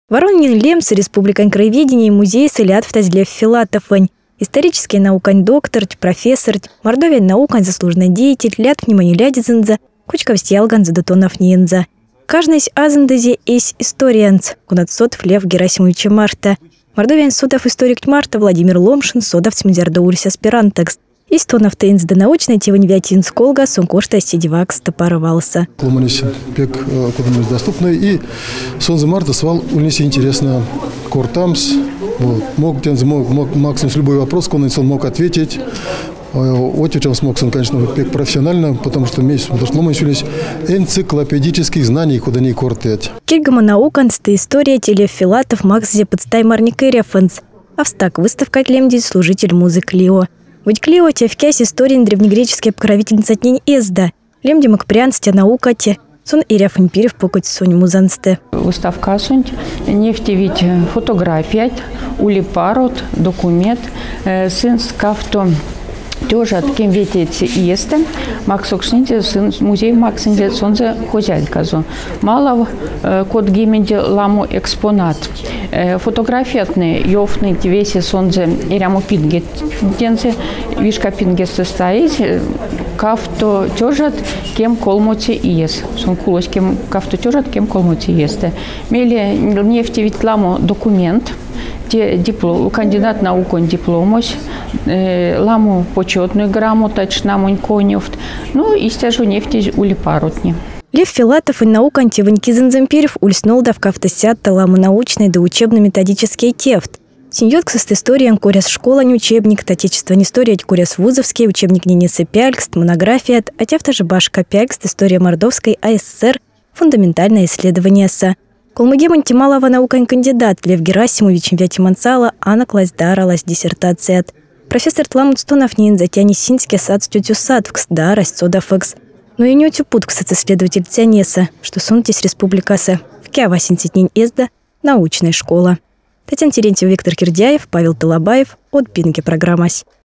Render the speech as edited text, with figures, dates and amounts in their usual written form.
Воронин Лемс, Республикань краеведения, музей Сылят в Тазлев Филатовань. Исторический наукань доктор, профессор, мордовин наукань заслуженный деятель, лят внимание лядизенза, кучков стьялган задатонов ненза. Каждый из азендезе есть историанц, кунат сотов Лев Герасимовича Марта. Мордовин сотов историк Марта Владимир Ломшин, сотов смизерда улис аспирантекс. Истонов тейнс да научной тивань вятин сколга сонкошта сидивак стопаровался. Ломанись пек куда-нибудь доступный и сонзе Марта свал улиси интересно кортамс. Мог максимум любой вопрос, он мог ответить. Ответил смог он, конечно, пек профессионально, потому что ломанись улис энциклопедических знаний, куда не кортеть. Кельгама науканста история телев Филатов Максзе подстай марника рефенс. Австак выставка лемди служитель музык Лио. Ведь Клио те в кясь истории древнегреческой покровительница тнень Эзда. Лемди макпрянстя наука те. Сон и ряфаньпирев покать сонь музансте. Выставка сунь, нефти ведь фотография, улипарот, документ, сын скафто. Тоже от кем вететься есть, Максокшните музей Максинде сонзе хозяйказу. Мало код гименде ламу экспонат. Фотографиятные ёфны весе сонзе иряму пинге дензе вишка пинге состоит. Кафто тёжат кем колмоти иес. Сон кулось кем кафто тёжат кем колмоти есть. Мели нефти ведь ламу документ. Диплом, кандидат наук он дипломось, ламу почетную грамоточную моньконев, ну и стяжу нефти улипарутни. Лев Филатов и наука антиваньки Занзампирев ульснул да в кафтосят ламу научный да учебно-методический тефт. Синьотк с историей коряс школа не учебник, отечественная история коряс вузовский, учебник Ненисы Пяльгст, монография, а тефта же башка Пяльгст, история Мордовской АССР, фундаментальное исследование СА. Колмыгем антималова наукань кандидат Лев Герасимович Вятимансала Анна Класдаралась диссертация. Профессор Тламутстонов не затяни синский сад стютю садвкс да растсодафекс. Но и не утюпуткс исследователь тянеса, что сунтись республикаса в кявасинцитнень Эзда научная школа. Татьяна Терентьева, Виктор Кирдяев, Павел Талабаев от Пинки программась.